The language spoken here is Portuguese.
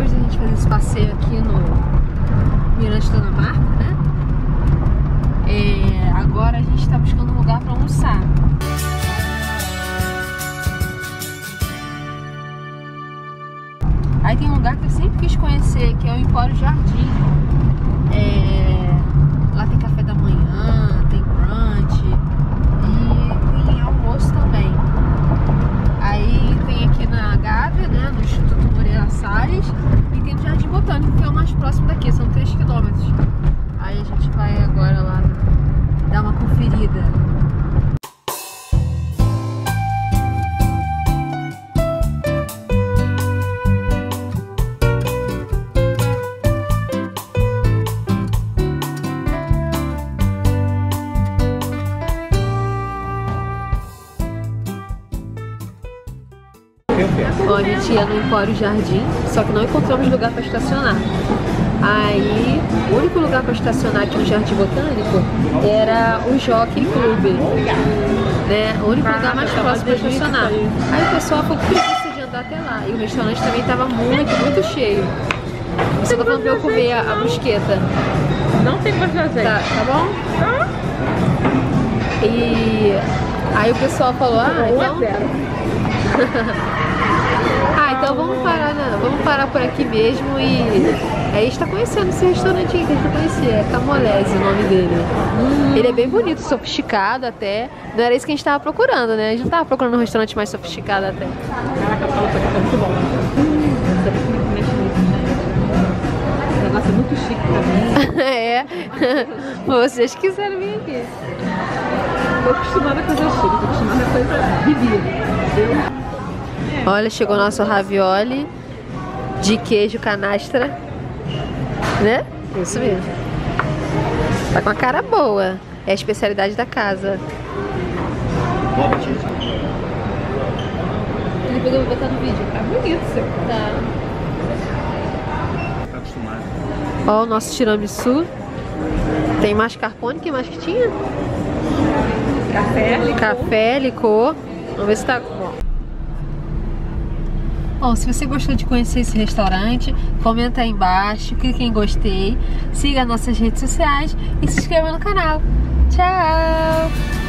depois da gente fazer esse passeio aqui no Mirante Dona Marta, né? Agora a gente tá buscando um lugar pra almoçar. Aí tem um lugar que eu sempre quis conhecer, que é o Empório Jardim. Lá tem café da manhã, tem brunch e tem almoço também. Aí tem aqui na Gávea, né, no Instituto Moreira Salles, e tem no Jardim Botânico, que é o mais próximo daqui, são 3 km. Aí a gente vai agora lá dar uma conferida. Bom, a gente ia no Empório Jardim, só que não encontramos lugar para estacionar. Aí, o único lugar para estacionar aqui no Jardim Botânico era o Jockey Club, né? O único lugar mais próximo para estacionar. Aí o pessoal ficou com preguiça de andar até lá. E o restaurante também estava muito cheio. Você tá falando pra eu comer a brusqueta? Não tem gosto de azeite. Tá bom? E aí o pessoal falou, então vamos parar, né? Vamos parar por aqui mesmo e aí a gente tá conhecendo esse restaurantinho que a gente não conhecia, é Camolese o nome dele. Ele é bem bonito, sofisticado até. Não era isso que a gente tava procurando, né? A gente não tava procurando um restaurante mais sofisticado até. Caraca, a pauta aqui tá muito bom. Esse negócio é muito chique pra mim. Vocês quiseram vir aqui. Tô acostumada a coisa chique, tô acostumada a coisa bebida. Olha, chegou nosso ravioli de queijo canastra, né? Isso mesmo. Tá com a cara boa. É a especialidade da casa. Depois eu vou botar no vídeo. Tá bonito isso. Tá. Tá acostumado. Ó, o nosso tiramisu. Tem mascarpone, que mais que tinha? Café, licor. Vamos ver se tá bom. Bom, se você gostou de conhecer esse restaurante, comenta aí embaixo, clique em gostei, siga nossas redes sociais e se inscreva no canal. Tchau!